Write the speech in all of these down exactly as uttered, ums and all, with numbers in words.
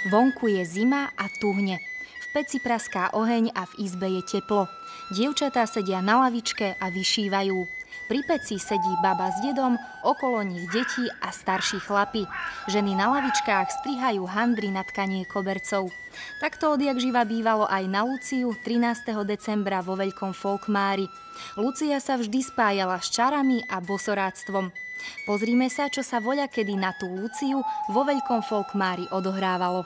Vonku je zima a tuhne. V peci praská oheň a v izbe je teplo. Dievčatá sedia na lavičke a vyšívajú. Pri peci sedí baba s dedom, okolo nich deti a starší chlapi. Ženy na lavičkách strihajú handry na tkanie kobercov. Takto odjak živa bývalo aj na Luciu trinásteho decembra vo Veľkom folkmári. Lucia sa vždy spájala s čarami a bosoráctvom. Pozrime sa, čo sa voľakedy na tú Luciu vo Veľkom folkmári odohrávalo.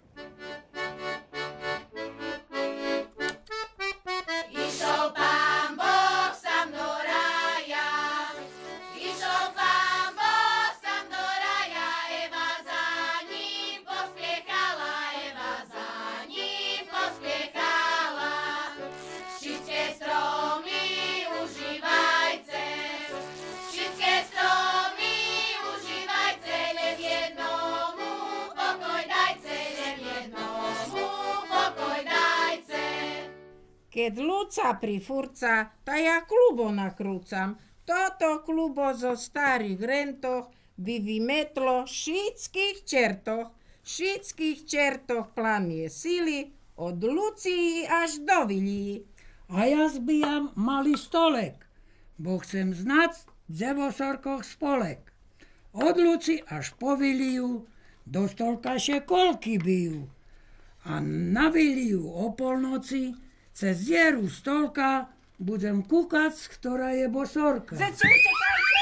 Keď Luca prifurca, ta ja klubo nakrúcam. Toto klubo zo starých rentoch by vymetlo všetkých čertoch. Všetkých čertoch plamie sily, od Lucii až do Vilí. A ja zbijam malý stolek, bo chcem znať v devosorkoch spolek. Od Luci až po Viliu, do stolka še kolky bijú. A na Viliu o polnoci cez dieru stolka budem kúkať, ktorá je bosorka. Zeci, utekajte!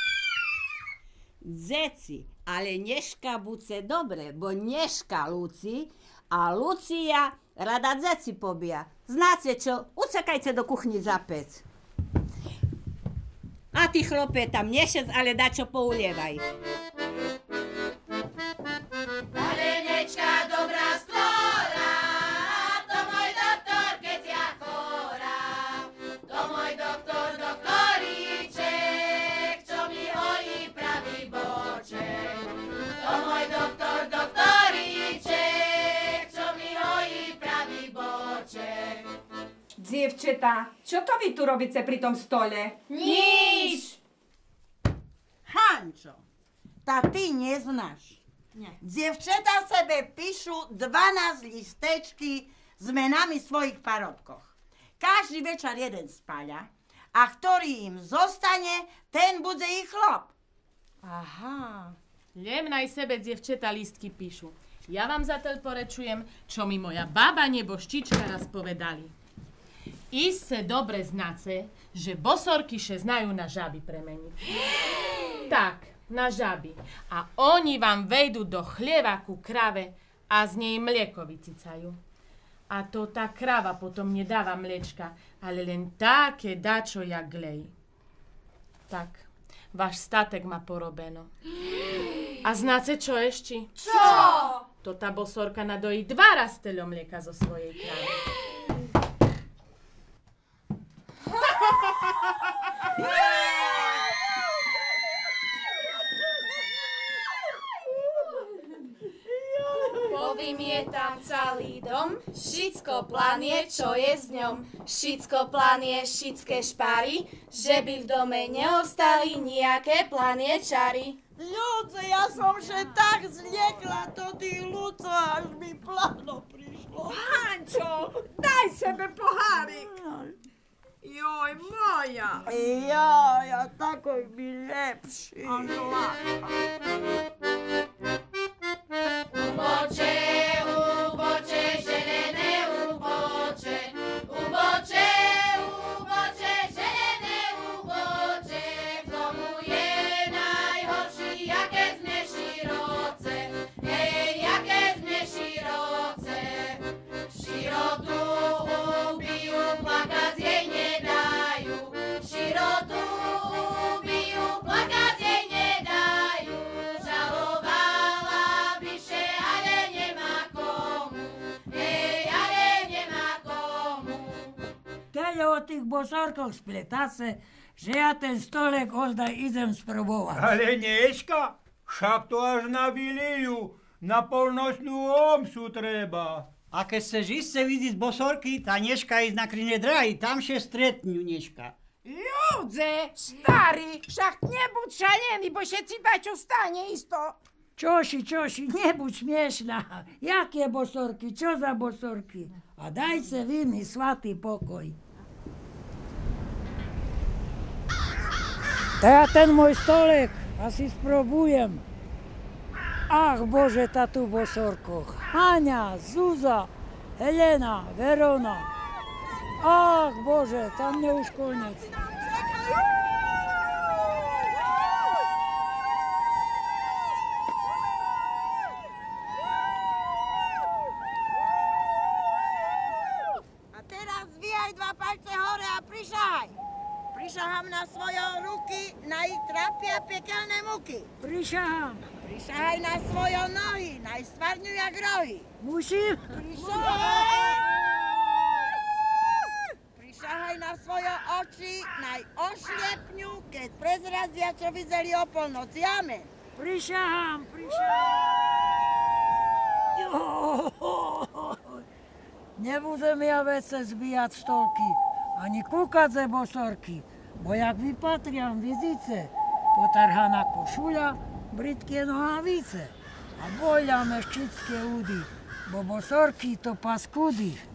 Zeci, ale Neška buce dobre, bo Neška Luci a Lucia rada zeci pobija. Znáte čo? Utekajte do kuchni za pec. A ty chlope tam nešec, ale dačo poulievaj. Ale Nečka dobrá stvora, to môj doktor, keď ja chorá. To môj doktor, doktoríček, čo mi hojí pravý boček. To môj doktor, doktoríček, čo mi hojí pravý boček. Dievčetá, čo to vy tu robíte pri tom stole? Nič! Hančo, tá ty neznáš. Nie. Dievčetá sebe píšu dvanásť listečky s menami svojich parobkoch. Každý večer jeden spáľa a ktorý im zostane, ten bude ich chlop. Aha, lemnaj sebe dievčetá listky píšu. Ja vám zatiaľ porečujem, čo mi moja baba neboštička raz povedali. Iste dobre znáce, že bosorky še znajú na žaby premeniť. Tak, na žaby. A oni vám vejdu do chlieva ku krave a z nej mlieko vycicajú. A to tá krava potom nedáva mliečka, ale len také dačo jak glej. Tak, váš statek má porobeno. A znáte čo ešte? Čo? To tá bosorka nadojí dva raz teľo mlieka zo svojej kravy. Povymietam celý dom, všetko planie, čo je v ňom. Všetko planie, všetké špary, že by v dome neostali nejaké planie čary. Ľudce, ja som že tak zliekla to tých ľudcov, až mi plano prišlo. Hančo, daj sebe pohárik. Joj, moja. Ja, ja takoj mi lepší. Uboče, uboče, želené uboče. Uboče, uboče, želené uboče. V domu je najhorší, jaké sme široce. Hej, jaké sme široce. Širotu ubijú, plakať jej nedajú. Širotu ubijú, plakať jej nedajú. Žalovala by še, ale nemá komu. Hej, ale nemá komu. Teľo o tých bosorkoch spletáce, že ja ten stolek ozdaj idem sprobovať. Ale Neška, však to až na Viliju, na polnočnú omšu treba. A keď chceš iste vidieť bosorky, tá Neška ísť na krine dráhy, tam še stretnú Neška. Ľudze, starý, však nebuď šalený, bo všetci dačo stane isto. Čoši, čoši, nebuď smiešná. Jaké bosorky, čo za bosorky? A dajte vy mi svatý pokoj. To ja ten môj stolek asi sprobujem. Ach Bože, tá tu v bosorkoch. Haňa, Zuza, Helena, Verona. Ach Bože, tam mne už konec. A teraz zvíjaj dva palce hore a prišahaj. Prišahám na svoje ruky, na ich trápia pekelné muky. Prišahám. Prišahaj na svoje nohy, naj stvarňujú jak rohy. Musím? Prišahaj! Prišahaj na svoje oči, naj ošliepňu, keď prezrazia, čo videli o polnoci. Amen. Prišahám, prišahám. Nebudem ja vece zbíjať stolky, ani kúkať ze bosorky, bo jak vypatriam vizice, potarhaná košuľa, britké nohavice a boľa meščické údy, bo bosorky to paskudy.